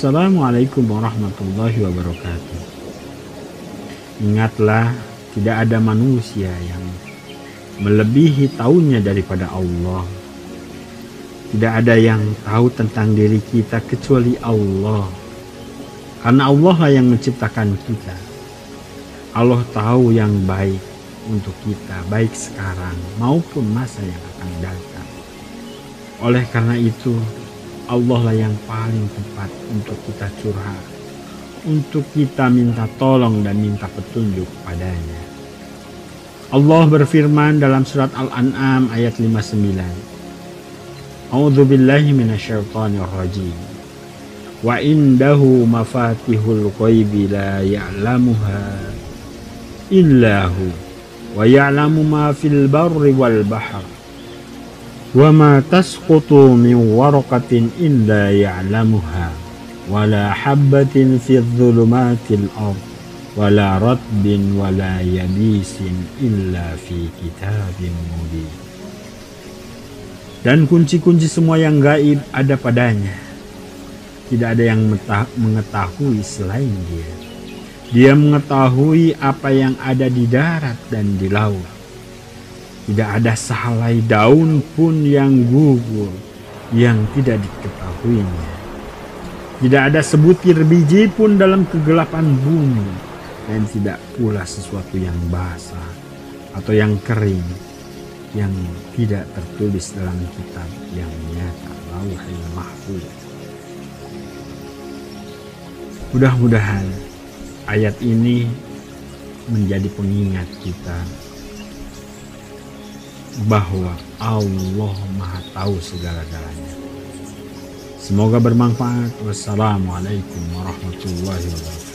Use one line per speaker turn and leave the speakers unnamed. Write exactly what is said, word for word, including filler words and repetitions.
Wassalamualaikum warahmatullahi wabarakatuh. Ingatlah, tidak ada manusia yang melebihi taunya daripada Allah. Tidak ada yang tahu tentang diri kita kecuali Allah. Karena Allah lah yang menciptakan kita. Allah tahu yang baik untuk kita, baik sekarang maupun masa yang akan datang. Oleh karena itu, Allah lah yang paling tepat untuk kita curhat, untuk kita minta tolong dan minta petunjuk padanya. Allah berfirman dalam surat Al-An'am ayat lima puluh sembilan. A'udzu billahi minasyaitonir rajim. Wa indahu mafatihul ghaibi la ya'lamuha illahu wa ya'lamu ma fil barri wal bahr. Wa ma tasqutu min waraqatin illa ya'lamuha wa la habbatin fi dhulumatil ard wa la ratbin wa la yabisin illa fi kitabim mubin. Dan kunci-kunci semua yang gaib ada padanya. Tidak ada yang mengetahui selain Dia. Dia mengetahui apa yang ada di darat dan di laut. Tidak ada sehelai daun pun yang gugur yang tidak diketahuinya. Tidak ada sebutir biji pun dalam kegelapan bumi, dan tidak pula sesuatu yang basah atau yang kering yang tidak tertulis dalam kitab yang nyata, Lauhul Mahfuz. Mudah-mudahan ayat ini menjadi pengingat kita bahwa Allah Maha Tahu segala-galanya. Semoga bermanfaat. Wassalamualaikum warahmatullahi wabarakatuh.